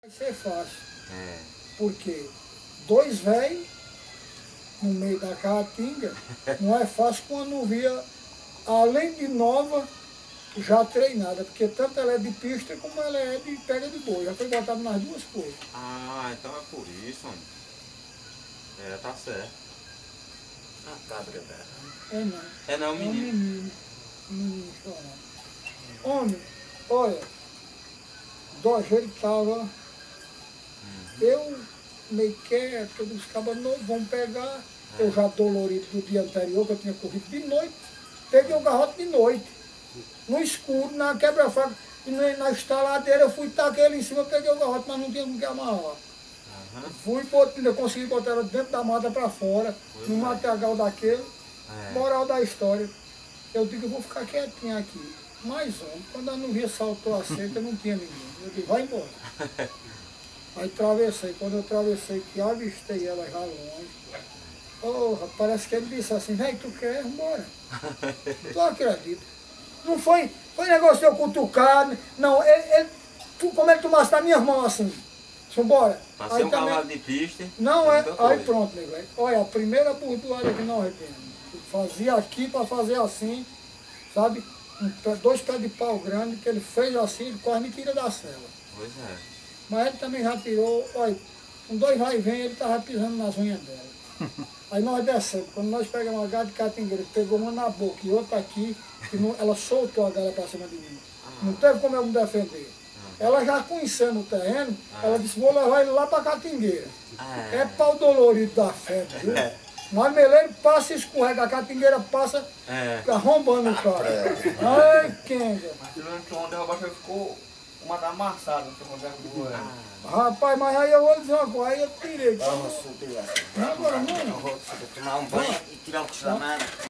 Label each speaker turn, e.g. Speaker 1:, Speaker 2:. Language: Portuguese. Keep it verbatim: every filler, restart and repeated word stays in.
Speaker 1: Vai ser fácil.
Speaker 2: É.
Speaker 1: Porque dois velhos no meio da caatinga não é fácil quando não via, além de nova, já treinada. Porque tanto ela é de pista como ela é de pega de boi. Já foi botada nas duas coisas.
Speaker 2: Ah, então é por isso, homem. É, tá certo. A cabra dela.
Speaker 1: É não.
Speaker 2: É não,
Speaker 1: É um
Speaker 2: menino.
Speaker 1: menino. Menino chorando. Homem, olha, dois ele tava.
Speaker 2: Hum.
Speaker 1: Eu meio quieto, os cabas não vão pegar. É. Eu já dolorido do dia anterior, que eu tinha corrido de noite. Peguei o garrote de noite. No escuro, na quebra-faca. E na estaladeira eu fui tacar ele em cima, peguei o garrote, mas não tinha com que amarrar. Uhum. Fui, ainda consegui botar ela dentro da mata para fora, pois no é. matagal daquele. É. Moral da história. Eu digo, eu vou ficar quietinho aqui. Mas, homem, quando eu não via saltou a seca, não tinha ninguém. Eu digo, vai embora. Aí atravessei. Quando eu atravessei, que avistei ela já longe. Oh, parece que ele disse assim, vem, tu quer? Bora. Tu acredita? Não foi, foi negócio de eu cutucar, não, ele, ele tu, como ele tomasse na minha mão assim. Vambora.
Speaker 2: Passei um também, cavalo de pista.
Speaker 1: Não é, aí pronto, nego. Olha, a primeira burdoada que não arrependo. Fazia aqui para fazer assim, sabe? Um, dois pés de pau grande, que ele fez assim, ele quase me tira da cela.
Speaker 2: Pois é.
Speaker 1: Mas ele também já tirou, olha, com dois vai e vem, ele estava pisando nas unhas dela. Aí nós descemos, quando nós pegamos uma galha de catingueira, pegou uma na boca e outra aqui, que não, ela soltou a galha para cima de mim. Não teve como eu me defender. Ela já conhecendo o terreno, ela disse, vou levar ele lá para a catingueira. É pau dolorido da fé, viu? Mas meleiro passa e escorrega, a catingueira passa é. arrombando o carro. Ai, Kenga.
Speaker 3: Durante ontem o abaixo ficou uma amassada.
Speaker 1: Rapaz, mas aí eu vou dizer uma coisa, aí eu tirei.
Speaker 3: Vamos subir lá.
Speaker 1: Não, agora não.
Speaker 3: Eu vou tomar um banho e tirar o cochilão.